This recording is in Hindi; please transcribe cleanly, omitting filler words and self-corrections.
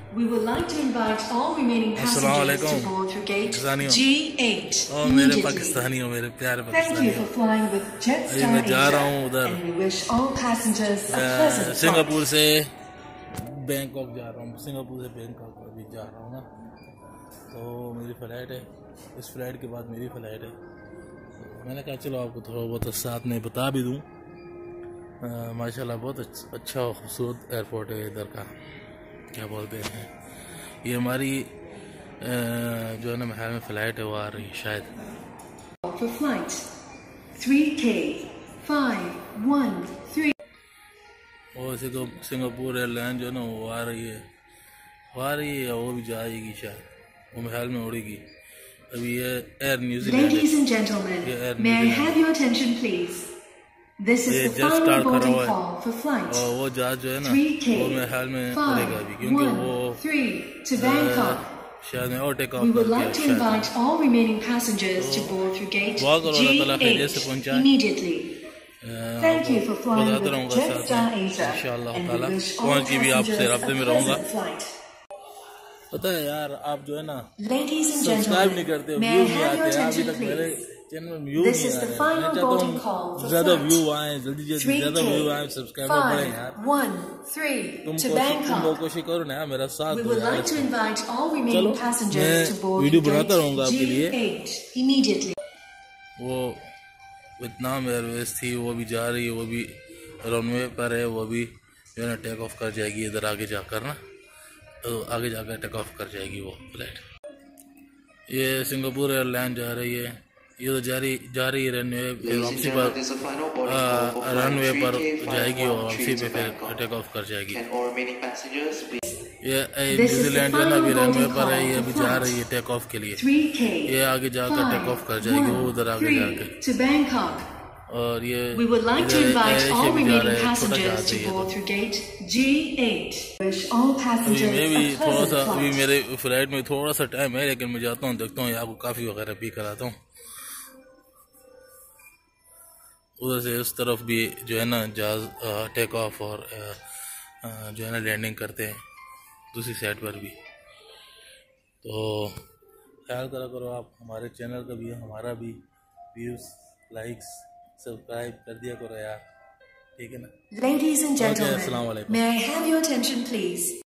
We would like to invite all remaining passengers to board through gate G8. मेरे पाकिस्तानियों, मेरे प्यारे पाकिस्तानियों, Thank you for flying with Jetstar मैं जा रहा हूँ Asia, उधर and we wish all passengers a pleasant flight. Singapore से बैंकॉक जा रहा हूँ, सिंगापुर से बैंकॉक अभी जा रहा हूँ ना, तो मेरी फ़्लाइट है, इस फ्लाइट के बाद मेरी फ़्लाइट है। मैंने कहा चलो आपको थोड़ा बहुत साथ में बता भी दूँ। माशाल्लाह बहुत अच्छा खूबसूरत एयरपोर्ट है इधर का, क्या बोलते हैं, ये हमारी जो है ना महल में फ़्लाइट है वो आ रही है शायद। For flight 3K513 और सिंगापुर एयरलाइन जो है ना वो आ रही है, वो भी जाएगी शायद, वो महल में उड़ेगी। अभी ये Air New Zealand. Ladies and gentlemen, may I have your attention please? This is the final boarding call for flight और वो जहाज जो है ना वो महल में उड़ेगा अभी, क्योंकि वो 3 to Bangkok. शायद और take off We would like to invite all remaining passengers to board through gate G8 immediately. Thank you for flying with Jetstar Asia, and we wish all passengers a pleasant flight. पता है यार, आप जो है ना Ladies and सब्सक्राइब नहीं करते, gentlemen, may I व्यू नहीं have your आते, अभी attention तक मेरे please? चैनल में व्यू This नहीं is आ the रहे। final मैं चाहता boarding call हूँ for ज्यादा flight व्यू आए, जल्दी ज्यादा व्यू आए, सब्सक्राइबर बढ़े यार। 3K513 to तुम Bangkok. कोशिश करो ना मेरा साथ We दो would यार। like to invite all remaining passengers to board video gate बनाता रहूंगा आपके लिए। G8 immediately. वो वियतनाम एयरवेज थी, वो भी जा रही है, वो भी रनवे पर है, वो भी जो है ना टेक ऑफ कर जाएगी इधर आगे जाकर ना, तो आगे जाकर टेक ऑफ कर जाएगी वो फ्लाइट। ये सिंगापुर एयरलाइन जा रही है, ये तो जा रही है रनवे, फिर वापसी पर रनवे पर जाएगी और वापसी पे फिर टेक ऑफ कर जाएगी। ये न्यूजीलैंड जो है ना अभी रनवे पर है, ये अभी जा रही है टेक ऑफ के लिए, ये आगे जाकर टेक ऑफ कर जाएगी वो उधर आगे जाके। और ये We would like to invite all remaining passengers to board through gate G8. Wish all passengers मैं भी a थोड़ा pleasant सा, अभी flight. मेरे फ्लाइट में थोड़ा सा टाइम है, लेकिन मैं जाता हूँ, देखता हूँ, आपको काफ़ी वगैरह भी कराता हूँ। उधर से उस तरफ भी जो है ना जहाज टेक ऑफ और जो है ना लैंडिंग करते हैं, दूसरी साइड पर भी। तो ख्याल करा करो आप, हमारे चैनल का भी हमारा भी व्यूज़, लाइक्स, सब्सक्राइब कर दिया करो यार, ठीक है ना। Ladies and gentlemen, अस्सलाम वालेकुम। may I have your attention please?